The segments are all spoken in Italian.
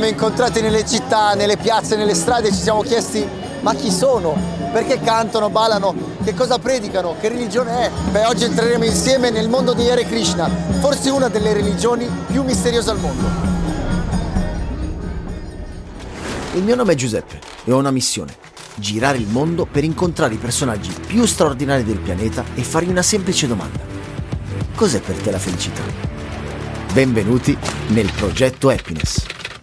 incontrati nelle città, nelle piazze, nelle strade e ci siamo chiesti ma chi sono? Perché cantano, ballano? Che cosa predicano? Che religione è? Beh, oggi entreremo insieme nel mondo di Hare Krishna, forse una delle religioni più misteriose al mondo. Il mio nome è Giuseppe e ho una missione: girare il mondo per incontrare i personaggi più straordinari del pianeta e fargli una semplice domanda: cos'è per te la felicità? Benvenuti nel progetto Happiness.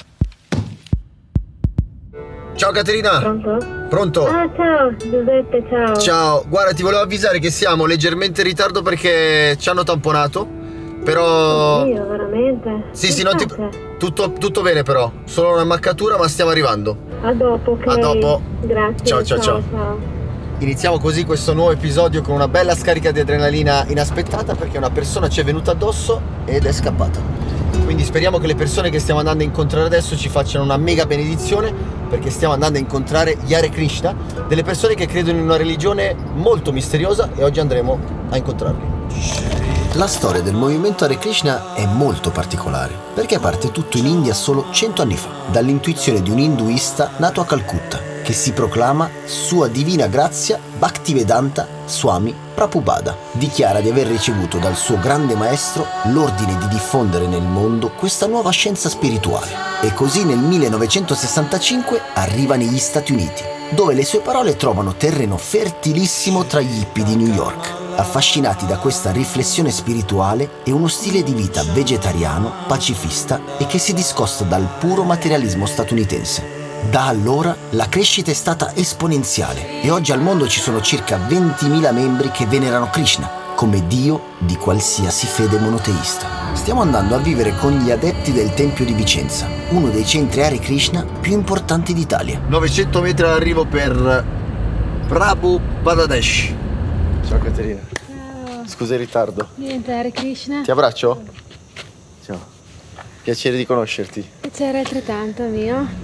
Ciao Caterina! Pronto? Pronto? Ah, ciao Giuseppe, ciao. Ciao, guarda, ti volevo avvisare che siamo leggermente in ritardo perché ci hanno tamponato, però... Oddio, veramente? Sì, non ti... Tutto bene però, solo una maccatura ma stiamo arrivando. A dopo, ok. A dopo. Grazie. Ciao. Iniziamo così questo nuovo episodio con una bella scarica di adrenalina inaspettata perché una persona ci è venuta addosso ed è scappata. Quindi speriamo che le persone che stiamo andando a incontrare adesso ci facciano una mega benedizione, perché stiamo andando a incontrare gli Hare Krishna, delle persone che credono in una religione molto misteriosa, e oggi andremo a incontrarli. La storia del movimento Hare Krishna è molto particolare, perché parte tutto in India solo 100 anni fa, dall'intuizione di un induista nato a Calcutta, che si proclama Sua Divina Grazia Bhaktivedanta Swami Prabhupada. Dichiara di aver ricevuto dal suo grande maestro l'ordine di diffondere nel mondo questa nuova scienza spirituale. E così nel 1965 arriva negli Stati Uniti, dove le sue parole trovano terreno fertilissimo tra gli hippie di New York, affascinati da questa riflessione spirituale e uno stile di vita vegetariano, pacifista e che si discosta dal puro materialismo statunitense. Da allora la crescita è stata esponenziale e oggi al mondo ci sono circa 20.000 membri che venerano Krishna come dio di qualsiasi fede monoteista. Stiamo andando a vivere con gli adepti del Tempio di Vicenza, uno dei centri Hare Krishna più importanti d'Italia. 900 metri all'arrivo per Prabhupadadesh. Ciao Caterina. Ciao. Scusa il ritardo. Niente, Hare Krishna. Ti abbraccio? Ciao. Piacere di conoscerti. Piacere altrettanto mio.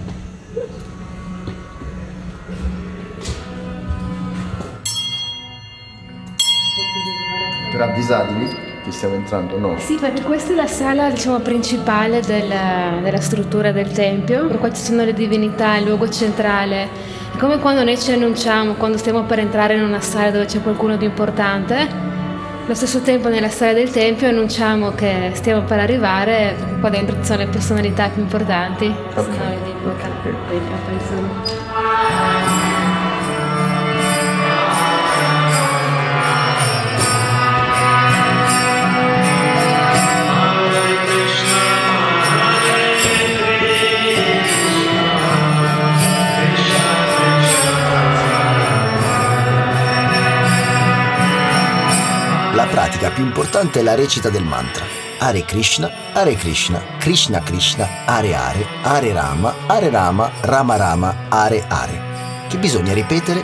Per avvisarvi che stiamo entrando, no? Sì, perché questa è la sala, diciamo, principale della struttura del tempio, per qua ci sono le divinità, il luogo centrale. È come quando noi ci annunciamo, quando stiamo per entrare in una sala dove c'è qualcuno di importante. Allo stesso tempo nella sala del tempio annunciamo che stiamo per arrivare, perché qua dentro ci sono le personalità più importanti. Ok. Se no, vedi, appaiono. La pratica più importante è la recita del mantra Hare Krishna, Krishna Krishna, Hare Hare, Hare Rama, Rama Rama, Hare Hare, che bisogna ripetere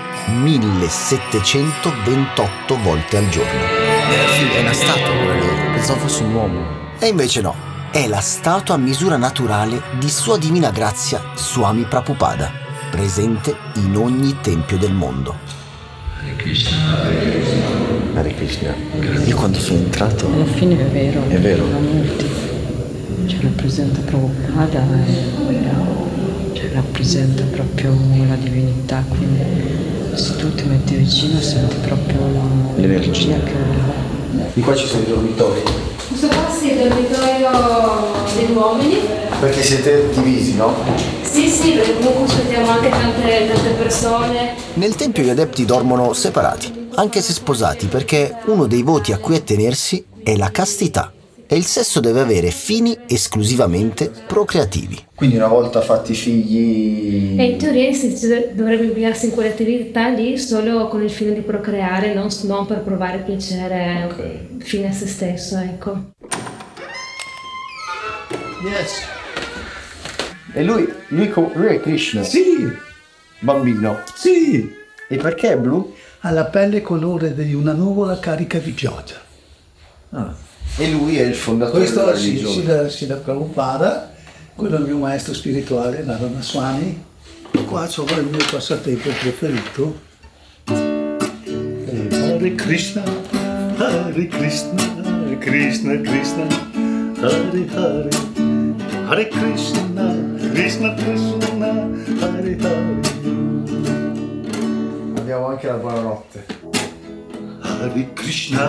1728 volte al giorno. È una statua, pensavo fosse un uomo. E invece no, è la statua a misura naturale di Sua Divina Grazia Swami Prabhupada, presente in ogni tempio del mondo. Hare Krishna. Io quando sono entrato... Alla fine è vero. È vero. Molti. Cioè rappresenta Prabhupada, cioè rappresenta proprio la divinità, quindi se tu ti metti vicino senti proprio l'energia che... Di qua ci sono i dormitori. Questo qua sì, è il dormitorio degli uomini. Perché siete divisi, no? Sì, perché comunque ospitiamo anche tante persone. Nel tempio gli adepti dormono separati, anche se sposati, perché uno dei voti a cui attenersi è la castità e il sesso deve avere fini esclusivamente procreativi. Quindi una volta fatti figli... E in teoria dovrebbe impegnarsi in quelle attività lì solo con il fine di procreare, non per provare piacere fine a se stesso, ecco. Yes. E lui è Krishna? Sì, Bambino. sì, E perché è blu? ha la pelle colore di una nuvola carica di pioggia. E lui è il fondatore della Questo religione. Srila Prabhupada, quello è il mio maestro spirituale, Narayana Swami. E qua c'ho il mio passatempo preferito. Hare Krishna, Hare Krishna, Krishna Krishna, Hare Hare, Hare Krishna, Krishna Krishna, Hare Hare. Abbiamo anche la buonanotte. Hare Krishna,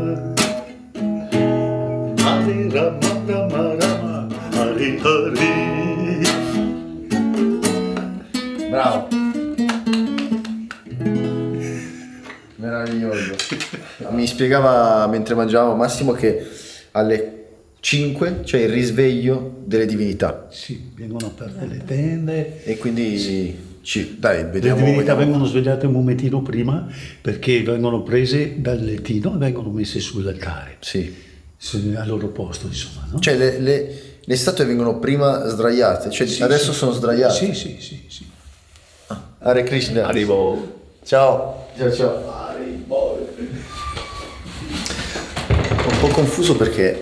Hare Rama Rama Rama, Hare Hare. Bravo. Meraviglioso. Mi spiegava mentre mangiavo Massimo che alle 5 c'è il risveglio delle divinità. Sì, vengono aperte le tende. E quindi dai, vediamo. Le divinità vengono svegliate un momentino prima perché vengono prese dal lettino e vengono messe sull'altare. Sì. Al loro posto, insomma. No? Cioè le statue vengono prima sdraiate, cioè Sì, adesso sì. sono sdraiate. Sì. Hare Krishna. Arrivo. Ciao. Ciao. Un po' confuso perché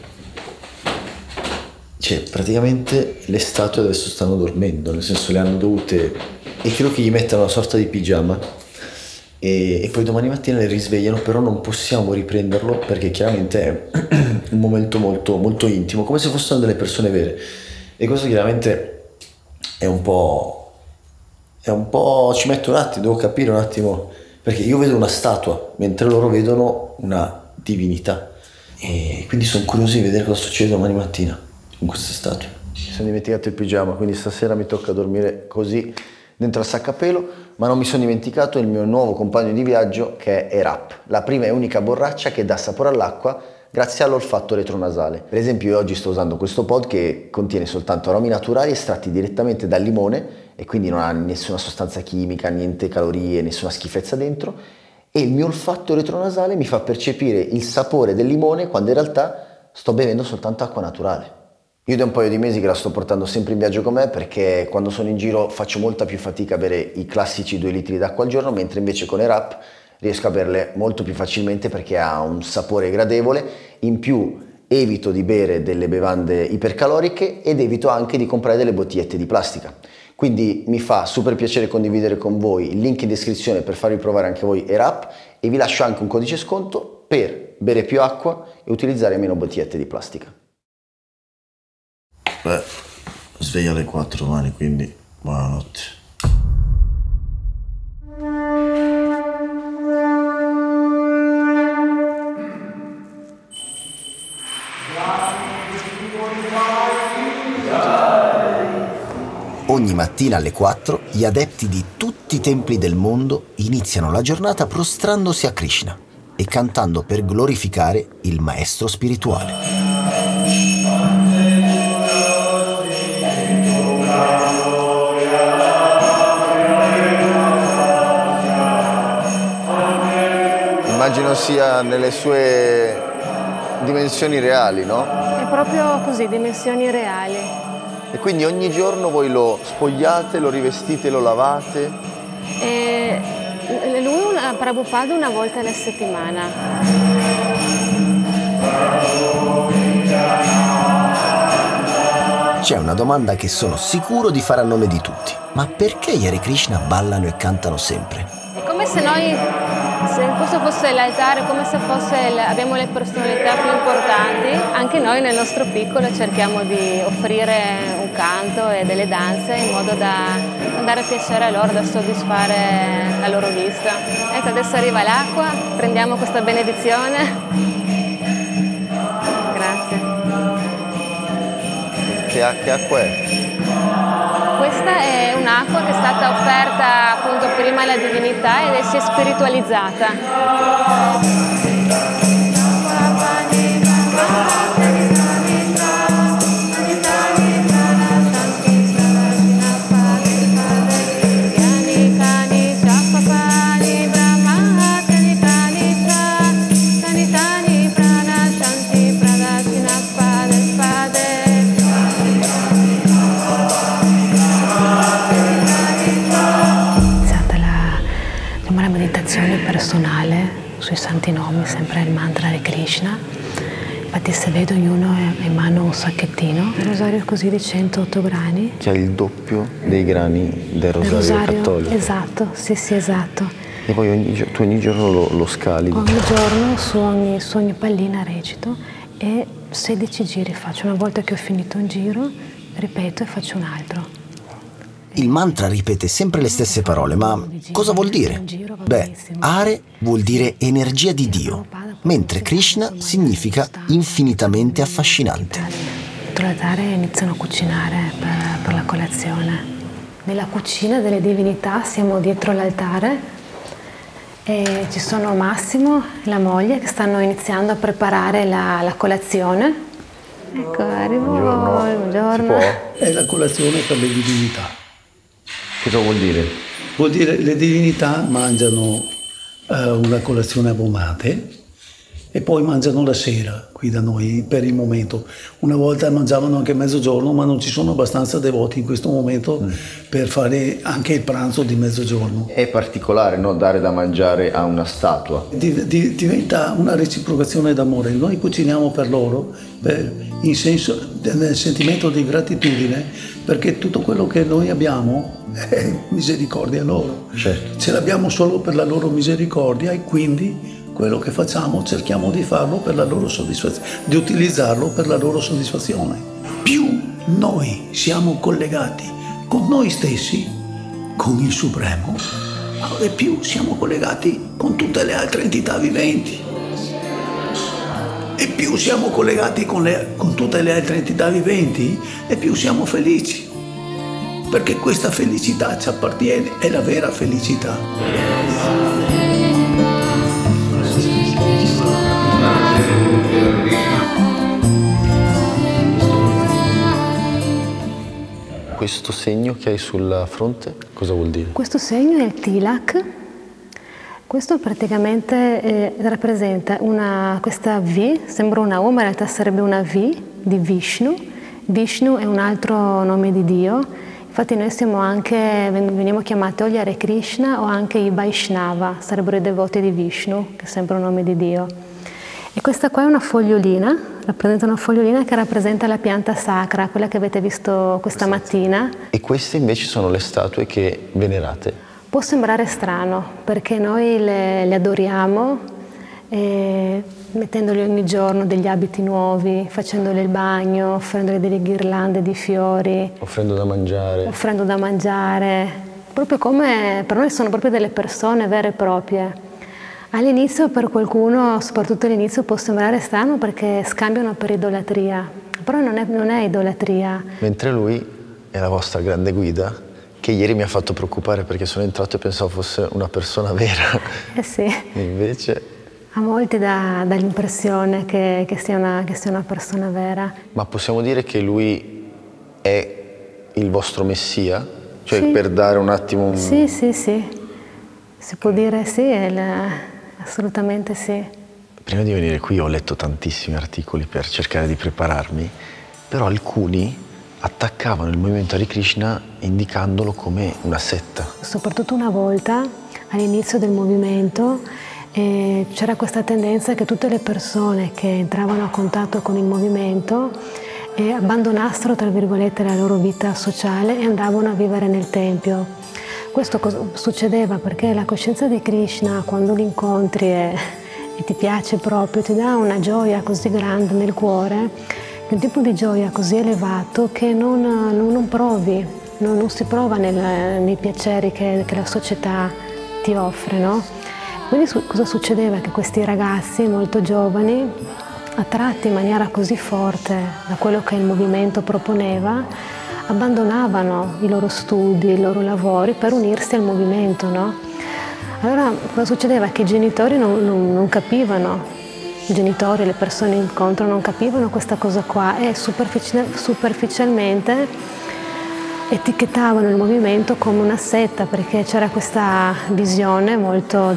praticamente le statue adesso stanno dormendo, nel senso le hanno dovute, e credo che gli mettano una sorta di pigiama e poi domani mattina le risvegliano, però non possiamo riprenderlo perché chiaramente è un momento molto, molto intimo, come se fossero delle persone vere, e questo chiaramente è un po' ci metto un attimo, devo capire un attimo, perché io vedo una statua mentre loro vedono una divinità, e quindi sono curioso di vedere cosa succede domani mattina con queste statue. Mi sono dimenticato il pigiama, quindi stasera mi tocca dormire così dentro al sacco a pelo, ma non mi sono dimenticato il mio nuovo compagno di viaggio che è Erap, la prima e unica borraccia che dà sapore all'acqua grazie all'olfatto retronasale. Per esempio io oggi sto usando questo pod che contiene soltanto aromi naturali estratti direttamente dal limone e quindi non ha nessuna sostanza chimica, niente calorie, nessuna schifezza dentro, e il mio olfatto retronasale mi fa percepire il sapore del limone quando in realtà sto bevendo soltanto acqua naturale. Io da un paio di mesi che la sto portando sempre in viaggio con me perché quando sono in giro faccio molta più fatica a bere i classici 2 litri d'acqua al giorno, mentre invece con Erap riesco a berle molto più facilmente perché ha un sapore gradevole, in più evito di bere delle bevande ipercaloriche ed evito anche di comprare delle bottigliette di plastica. Quindi mi fa super piacere condividere con voi il link in descrizione per farvi provare anche voi Erap e vi lascio anche un codice sconto per bere più acqua e utilizzare meno bottigliette di plastica. Beh, sveglia alle 4 domani, quindi buonanotte. Ogni mattina alle 4 gli adepti di tutti i templi del mondo iniziano la giornata prostrandosi a Krishna e cantando per glorificare il maestro spirituale. Immagino sia nelle sue dimensioni reali, no? È proprio così, dimensioni reali. E quindi ogni giorno voi lo spogliate, lo rivestite, lo lavate? Lui, Prabhupada, una volta alla settimana. C'è una domanda che sono sicuro di fare a nome di tutti. Ma perché gli Hare Krishna ballano e cantano sempre? È come se noi, se questo fosse l'altare, come se abbiamo le personalità più importanti, anche noi nel nostro piccolo cerchiamo di offrire un canto e delle danze in modo da dare piacere a loro, da soddisfare la loro vista. Ecco, adesso arriva l'acqua, prendiamo questa benedizione. Grazie. Che acqua è? Questa è un'acqua che è stata offerta appunto prima alla divinità ed si è spiritualizzata. Personale sui santi nomi, sempre il mantra Hare Krishna. Infatti se vedo ognuno ha in mano un sacchettino, il rosario così di 108 grani. Che è il doppio dei grani del rosario cattolico. Esatto, sì esatto. E poi tu ogni giorno lo scali? Ogni giorno su ogni pallina recito e 16 giri faccio. Una volta che ho finito un giro ripeto e faccio un altro. Il mantra ripete sempre le stesse parole, ma cosa vuol dire? Beh, Are vuol dire energia di Dio, mentre Krishna significa infinitamente affascinante. Dietro l'altare iniziano a cucinare per la colazione. Nella cucina delle divinità siamo dietro l'altare e ci sono Massimo e la moglie che stanno iniziando a preparare la colazione. Ecco, arrivo. Buongiorno. È la colazione per le divinità. Cosa vuol dire? Vuol dire le divinità mangiano una colazione a bomate e poi mangiano la sera qui da noi per il momento. Una volta mangiavano anche mezzogiorno, ma non ci sono abbastanza devoti in questo momento per fare anche il pranzo di mezzogiorno. È particolare, no? Dare da mangiare a una statua. Diventa una reciprocazione d'amore. Noi cuciniamo per loro nel sentimento di gratitudine, perché tutto quello che noi abbiamo è misericordia loro. Certo. Ce l'abbiamo solo per la loro misericordia e quindi quello che facciamo cerchiamo di farlo per la loro soddisfazione, di utilizzarlo per la loro soddisfazione. Più noi siamo collegati con noi stessi, con il Supremo, e più siamo collegati con tutte le altre entità viventi. E più siamo collegati con tutte le altre entità viventi, e più siamo felici. Perché questa felicità ci appartiene, è la vera felicità. Questo segno che hai sulla fronte, cosa vuol dire? Questo segno è il tilak. Questo praticamente rappresenta questa V, sembra una U, ma in realtà sarebbe una V di Vishnu. Vishnu è un altro nome di Dio. Infatti noi veniamo chiamati o gli Hare Krishna o anche i Vaishnava, sarebbero i devoti di Vishnu, che è sempre un nome di Dio. E questa qua è una fogliolina, rappresenta una fogliolina che rappresenta la pianta sacra, quella che avete visto questa mattina. E queste invece sono le statue che venerate? Può sembrare strano, perché noi le adoriamo, mettendole ogni giorno degli abiti nuovi, facendole il bagno, offrendole delle ghirlande di fiori. Offrendo da mangiare. Offrendo da mangiare. Proprio come per noi sono proprio delle persone vere e proprie. All'inizio per qualcuno, soprattutto all'inizio, può sembrare strano perché scambiano per idolatria, però non è idolatria. Mentre lui è la vostra grande guida, che ieri mi ha fatto preoccupare perché sono entrato e pensavo fosse una persona vera. Eh sì. Invece... A molti dà l'impressione che sia una persona vera. Ma possiamo dire che lui è il vostro messia? Cioè sì. Per dare un attimo... Sì. Si può dire sì, assolutamente sì. Prima di venire qui ho letto tantissimi articoli per cercare di prepararmi, però alcuni attaccavano il movimento Hare Krishna indicandolo come una setta. Soprattutto una volta, all'inizio del movimento, c'era questa tendenza che tutte le persone che entravano a contatto con il movimento abbandonassero, tra virgolette, la loro vita sociale e andavano a vivere nel tempio. Questo succedeva perché la coscienza di Krishna, quando li incontri e ti piace proprio, ti dà una gioia così grande nel cuore, un tipo di gioia così elevato che non provi, non si prova nei piaceri che la società ti offre, no? Quindi cosa succedeva? Che questi ragazzi molto giovani, attratti in maniera così forte da quello che il movimento proponeva, abbandonavano i loro studi, i loro lavori per unirsi al movimento, no? Allora cosa succedeva? Che i genitori non capivano, i genitori, le persone incontro non capivano questa cosa qua e superficialmente etichettavano il movimento come una setta, perché c'era questa visione molto,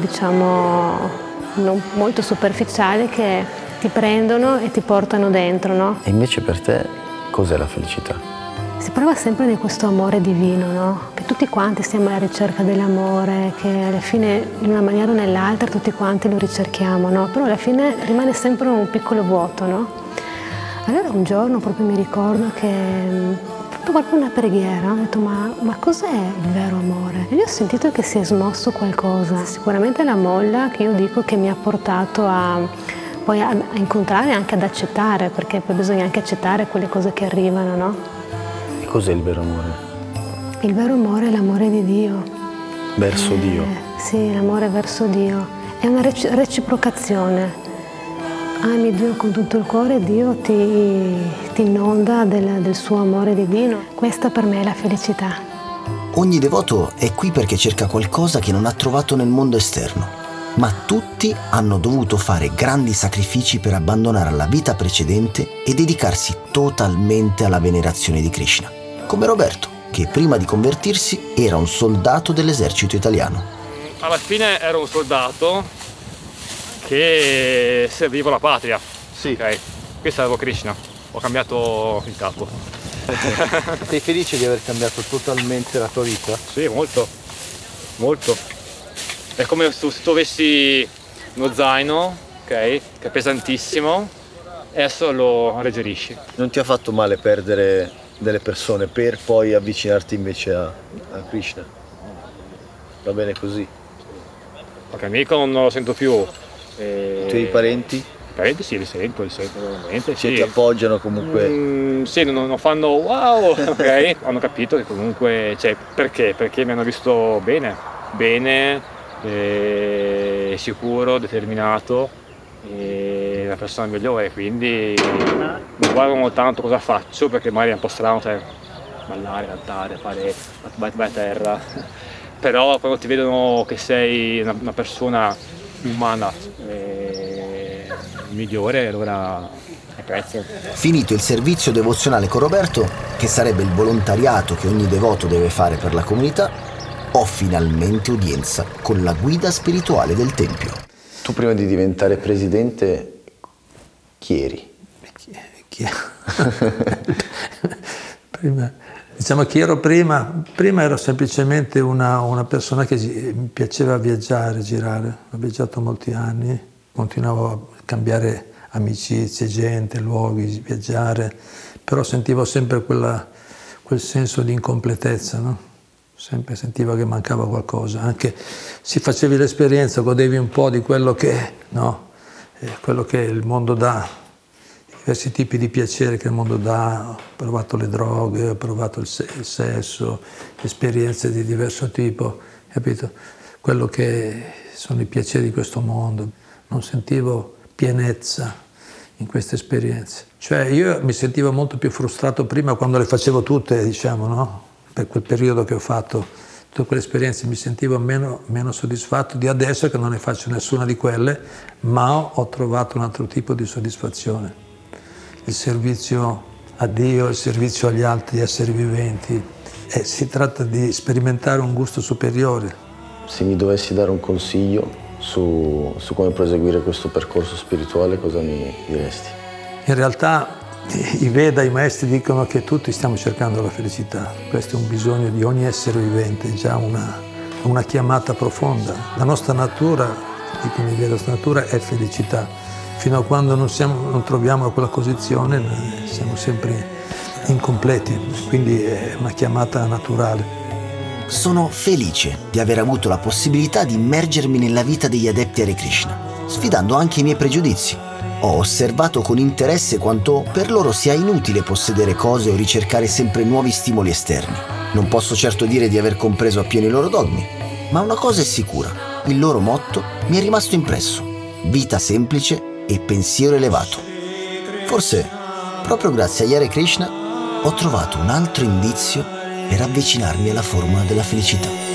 molto superficiale che ti prendono e ti portano dentro, no? E invece per te cos'è la felicità? Si parla sempre di questo amore divino, no? Che tutti quanti siamo alla ricerca dell'amore, che alla fine in una maniera o nell'altra tutti quanti lo ricerchiamo, no? Però alla fine rimane sempre un piccolo vuoto, no? Allora un giorno proprio mi ricordo che ho fatto proprio una preghiera, ho detto ma cos'è il vero amore? E io ho sentito che si è smosso qualcosa, sicuramente la molla che io dico che mi ha portato poi a incontrare e anche ad accettare, perché poi bisogna anche accettare quelle cose che arrivano, no? cos'è il vero amore? Il vero amore è l'amore di Dio. Verso Dio? Sì, l'amore verso Dio. È una reciprocazione. Ami Dio con tutto il cuore, Dio ti inonda del suo amore divino. Questa per me è la felicità. Ogni devoto è qui perché cerca qualcosa che non ha trovato nel mondo esterno, ma tutti hanno dovuto fare grandi sacrifici per abbandonare la vita precedente e dedicarsi totalmente alla venerazione di Krishna, come Roberto, che prima di convertirsi era un soldato dell'esercito italiano. Alla fine ero un soldato che serviva la patria. Sì. Ok, qui servo Krishna, ho cambiato il capo. Sei felice di aver cambiato totalmente la tua vita? Sì, molto, molto. È come se tu avessi uno zaino, ok, che è pesantissimo, e adesso lo alleggerisci. Non ti ha fatto male perdere delle persone per poi avvicinarti invece a Krishna? Va bene così? Qualche amico non lo sento più. I tuoi parenti? I parenti sì, li sento veramente. Sì, sì. ti appoggiano comunque? Sì, non fanno wow, ok? Hanno capito che comunque, cioè, perché? Perché mi hanno visto bene, sicuro, determinato, e la persona migliore, quindi non guardano tanto cosa faccio, perché magari è un po' strano, cioè, ballare, cantare, fare vai a terra, però quando ti vedono che sei una persona umana migliore, allora apprezzo. Finito il servizio devozionale con Roberto, che sarebbe il volontariato che ogni devoto deve fare per la comunità, ho finalmente udienza con la guida spirituale del tempio. Tu prima di diventare presidente, chi eri? Diciamo che ero prima ero semplicemente una persona che mi piaceva viaggiare, girare. Ho viaggiato molti anni, continuavo a cambiare amicizie, gente, luoghi, viaggiare, però sentivo sempre quel senso di incompletezza, no? Sempre sentivo che mancava qualcosa, anche se facevi l'esperienza, godevi un po' di quello che, no? Quello che il mondo dà, diversi tipi di piacere che il mondo dà. Ho provato le droghe, ho provato il sesso, esperienze di diverso tipo, capito? Quello che sono i piaceri di questo mondo. Non sentivo pienezza in queste esperienze. Cioè io mi sentivo molto più frustrato prima quando le facevo tutte, diciamo, no? Per quel periodo che ho fatto tutte quelle esperienze mi sentivo meno soddisfatto di adesso che non ne faccio nessuna di quelle, ma ho trovato un altro tipo di soddisfazione. Il servizio a Dio, il servizio agli altri esseri viventi. Si tratta di sperimentare un gusto superiore. Se mi dovessi dare un consiglio su come proseguire questo percorso spirituale, cosa mi diresti? In realtà i Veda, i maestri dicono che tutti stiamo cercando la felicità. Questo è un bisogno di ogni essere vivente, è già una chiamata profonda. La nostra natura, dicono i Veda, la nostra natura è felicità. Fino a quando non troviamo quella posizione siamo sempre incompleti, quindi è una chiamata naturale. Sono felice di aver avuto la possibilità di immergermi nella vita degli adepti Hare Krishna, sfidando anche i miei pregiudizi. Ho osservato con interesse quanto per loro sia inutile possedere cose o ricercare sempre nuovi stimoli esterni. Non posso certo dire di aver compreso appieno i loro dogmi, ma una cosa è sicura, il loro motto mi è rimasto impresso: vita semplice e pensiero elevato. Forse, proprio grazie agli Hare Krishna, ho trovato un altro indizio per avvicinarmi alla formula della felicità.